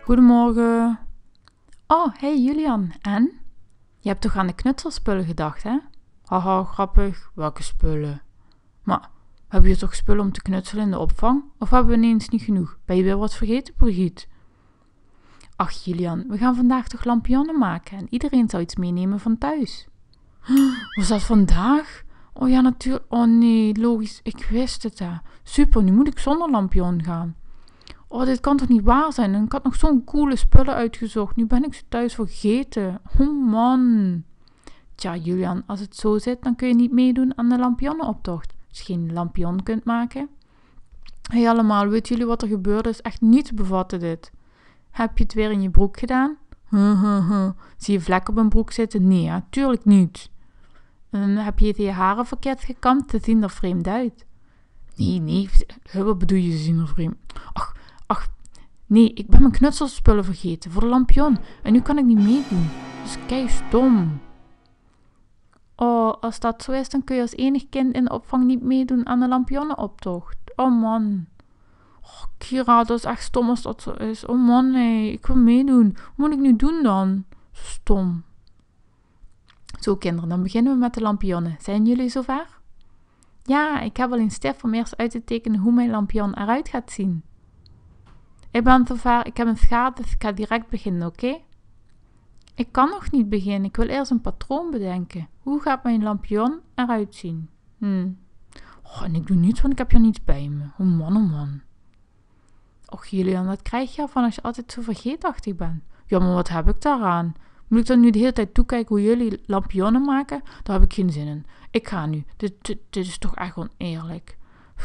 Goedemorgen. Oh, hey Julian. En? Je hebt toch aan de knutselspullen gedacht, hè? Haha, grappig. Welke spullen? Maar, hebben je toch spullen om te knutselen in de opvang? Of hebben we ineens niet genoeg? Ben je weer wat vergeten, Brigitte? Ach Julian, we gaan vandaag toch lampionnen maken en iedereen zou iets meenemen van thuis. Was dat vandaag? Oh ja, natuurlijk. Oh nee, logisch. Ik wist het, hè. Super, nu moet ik zonder lampion gaan. Oh, dit kan toch niet waar zijn? En ik had nog zo'n coole spullen uitgezocht. Nu ben ik ze thuis vergeten. Oh man. Tja, Julian, als het zo zit, dan kun je niet meedoen aan de lampionnenoptocht. Als je geen lampion kunt maken. Hé hey allemaal, weten jullie wat er gebeurde? Is echt niet te bevatten dit. Heb je het weer in je broek gedaan? Zie je vlek op mijn broek zitten? Nee, hè? Tuurlijk niet. En heb je je haren verkeerd gekamd? Ze zien er vreemd uit. Nee, wat bedoel je, ze zien er vreemd? Ach, nee, ik ben mijn knutselspullen vergeten voor de lampion. En nu kan ik niet meedoen. Dat is kei stom. Oh, als dat zo is, dan kun je als enig kind in de opvang niet meedoen aan de lampionnenoptocht. Oh man. Oh, Kira, dat is echt stom als dat zo is. Oh man, nee, ik wil meedoen. Wat moet ik nu doen dan? Stom. Zo kinderen, dan beginnen we met de lampionnen. Zijn jullie zover? Ja, ik heb al een stift om eerst uit te tekenen hoe mijn lampion eruit gaat zien. Ik ben zover, ik heb een schaar, dus ik ga direct beginnen, oké? Ik kan nog niet beginnen, ik wil eerst een patroon bedenken. Hoe gaat mijn lampion eruit zien? Oh, en ik doe niets, want ik heb hier niets bij me. Oh man. Och Julian, wat krijg je ervan als je altijd zo vergeetachtig bent? Ja, maar wat heb ik daaraan? Moet ik dan nu de hele tijd toekijken hoe jullie lampionnen maken? Daar heb ik geen zin in. Ik ga nu. Dit is toch echt oneerlijk.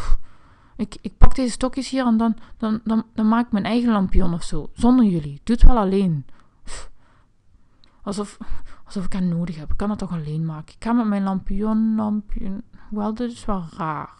Ik pak deze stokjes hier en dan maak ik mijn eigen lampion of zo. Zonder jullie. Doe het wel alleen. Alsof ik haar nodig heb. Ik kan het toch alleen maken. Ik ga met mijn lampion. Wel, dit is wel raar.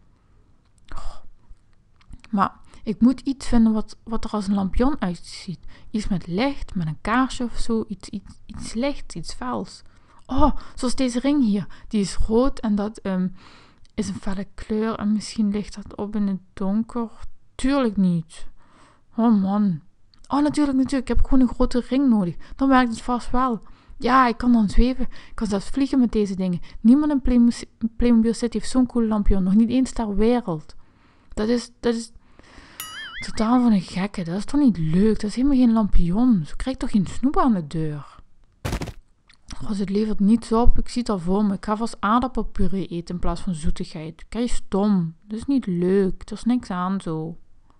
Maar ik moet iets vinden wat er als een lampion uitziet. Iets met licht, met een kaarsje of zo. Iets lichts, iets fels. Oh, zoals deze ring hier. Die is rood en dat is een felle kleur. En misschien ligt dat op in het donker. Tuurlijk niet. Oh man. Oh, natuurlijk. Ik heb gewoon een grote ring nodig. Dan werkt het vast wel. Ja, ik kan dan zweven. Ik kan zelfs vliegen met deze dingen. Niemand in Playmobil City heeft zo'n coole lampion. Nog niet eens ter wereld. Dat is totaal van een gekke. Dat is toch niet leuk? Dat is helemaal geen lampion. Zo krijg je toch geen snoep aan de deur? Als het levert niets op, ik zie het al voor me. Ik ga vast aardappelpuree eten in plaats van zoetigheid. Kijk, stom. Dat is niet leuk. Er is niks aan zo.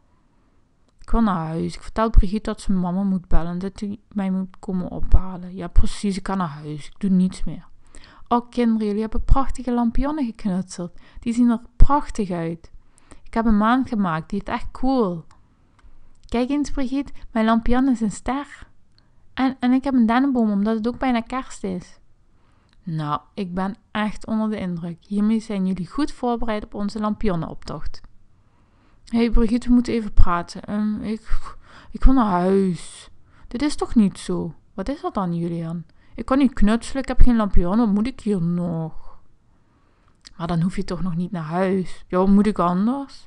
Ik wil naar huis. Ik vertel Brigitte dat ze mama moet bellen. Dat hij mij moet komen ophalen. Ja, precies. Ik ga naar huis. Ik doe niets meer. Oh, kinderen, jullie hebben prachtige lampionnen geknutseld. Die zien er prachtig uit. Ik heb een maan gemaakt. Die is echt cool. Kijk eens, Brigitte. Mijn lampion is een ster. En ik heb een dennenboom, omdat het ook bijna kerst is. Nou, ik ben echt onder de indruk. Hiermee zijn jullie goed voorbereid op onze lampionnenoptocht. Hé, Brigitte, we moeten even praten. Ik wil naar huis. Dit is toch niet zo? Wat is er dan, Julian? Ik kan niet knutselen, ik heb geen lampion. Wat moet ik hier nog? Maar dan hoef je toch nog niet naar huis. Ja, wat moet ik anders?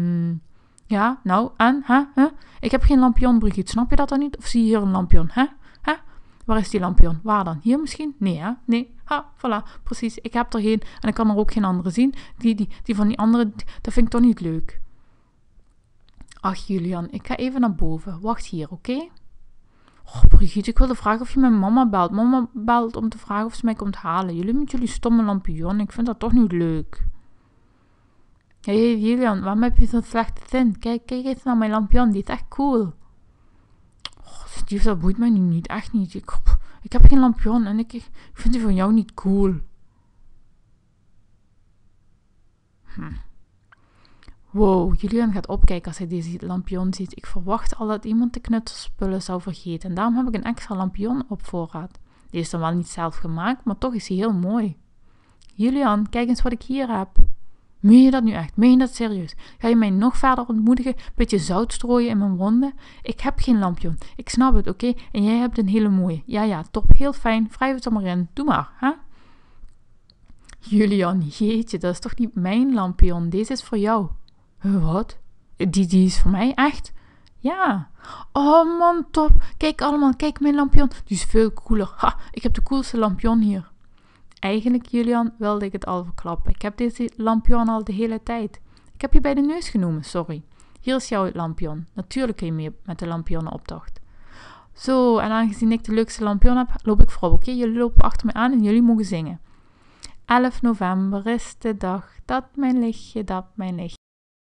Ja, nou, en? Huh? Ik heb geen lampion, Brigitte. Snap je dat dan niet? Of zie je hier een lampion? Hè? Waar is die lampion? Waar dan? Hier misschien? Nee, hè? Nee. Ha, voilà. Precies. Ik heb er geen. En ik kan er ook geen andere zien. Die van die andere, dat vind ik toch niet leuk. Ach, Julian, ik ga even naar boven. Wacht hier, oké? Oh, Brigitte, ik wilde vragen of je mijn mama belt. Mama belt om te vragen of ze mij komt halen. Jullie met jullie stomme lampion. Ik vind dat toch niet leuk. Hé, Julian, waarom heb je zo'n slechte zin? Kijk eens naar mijn lampion, die is echt cool. Oh, Steve, dat boeit mij nu niet, echt niet. Ik heb geen lampion en ik vind die van jou niet cool. Wow, Julian gaat opkijken als hij deze lampion ziet. Ik verwacht al dat iemand de knutselspullen zou vergeten. En daarom heb ik een extra lampion op voorraad. Die is dan wel niet zelf gemaakt, maar toch is hij heel mooi. Julian, kijk eens wat ik hier heb. Meen je dat nu echt? Meen je dat serieus? Ga je mij nog verder ontmoedigen? Beetje zout strooien in mijn wonden? Ik heb geen lampion. Ik snap het, oké? En jij hebt een hele mooie. Ja, top. Heel fijn. Wrijf het er maar in. Doe maar, hè? Julian, jeetje, dat is toch niet mijn lampion? Deze is voor jou. Wat? Die is voor mij? Echt? Ja. Oh man, top. Kijk allemaal, kijk mijn lampion. Die is veel cooler. Ha, ik heb de coolste lampion hier. Eigenlijk, Julian, wilde ik het al verklappen. Ik heb deze lampion al de hele tijd. Ik heb je bij de neus genomen, sorry. Hier is jouw lampion. Natuurlijk kun je mee met de lampionnenoptocht. Zo, en aangezien ik de leukste lampion heb, loop ik voorop, oké? Jullie lopen achter me aan en jullie mogen zingen. 11 november is de dag dat mijn lichtje